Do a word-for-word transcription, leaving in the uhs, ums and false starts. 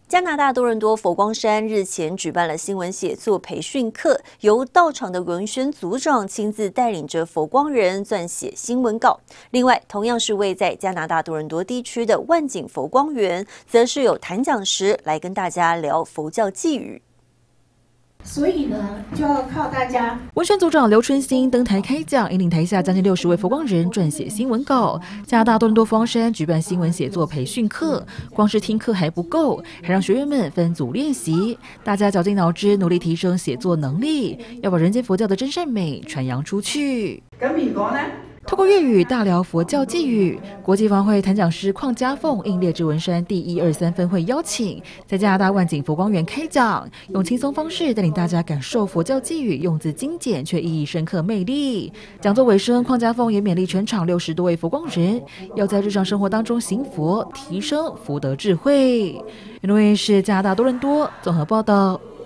加拿大多伦多佛光山日前举办了新闻写作培训课，由到场的文宣组长亲自带领着佛光人撰写新闻稿。另外，同样是位在加拿大多伦多地区的万景佛光园，则是有谈讲师来跟大家聊佛教寄语。 所以呢，就要靠大家。 文宣组长刘春兴登台开讲，引领台下将近六十位佛光人撰写新闻稿。加拿大多伦多佛光山举办新闻写作培训课，光是听课还不够，还让学员们分组练习，大家绞尽脑汁，努力提升写作能力，要把人间佛教的真善美传扬出去。 咁如果呢？ 透过粤语大聊佛教寄语，国际方会谈讲师邝家凤应列治文山第一二三分会邀请，在加拿大万景佛光园开讲，用轻松方式带领大家感受佛教寄语用字精简却意义深刻魅力。讲座尾声，邝家凤也勉励全场六十多位佛光人，要在日常生活当中行佛，提升福德智慧。因为是加拿大多伦多综合报道。